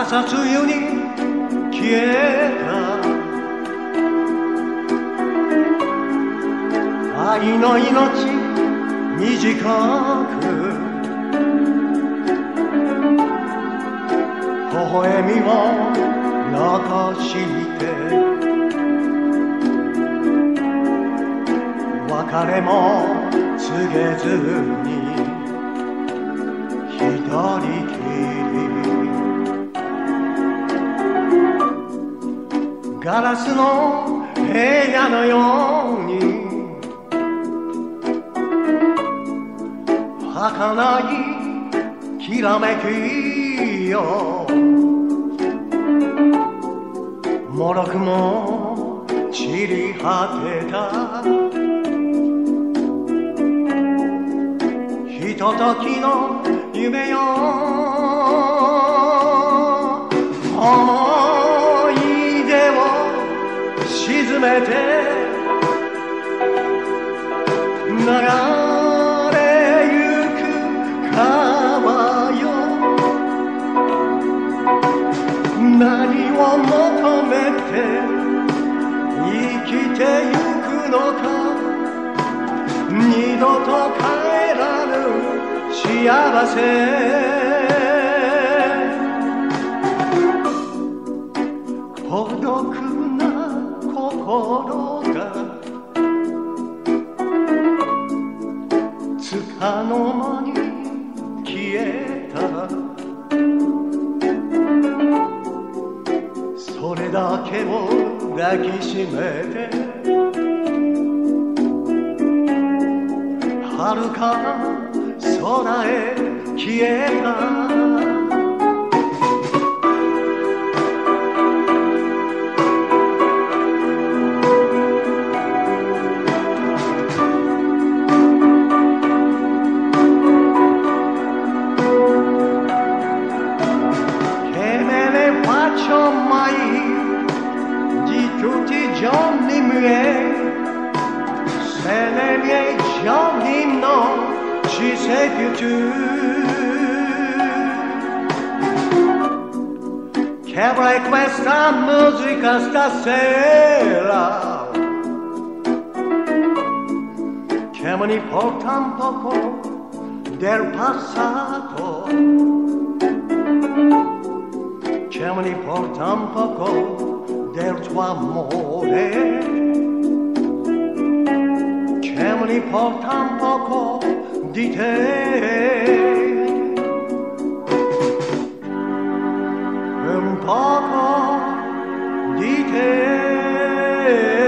朝露に消えた愛の命短く微笑みを残して別れも告げずに一人きりガラスの部屋のように儚いきらめきよもろくも散り果てたひとときの夢よ思い出を沈めて流れゆく川よ何を求めて生きてゆくのか二度と帰らぬ幸せ孤独な心がつかの間に消えたそれだけを抱きしめて遥か空へ消えたJohnny Muir, se nei miei giorni non ci sei più tu. Che avrei questa musica stasera, che me ne porta un poco del passato, che me ne porta un poco del tuo amore che me ne porta un poco di te un poco di te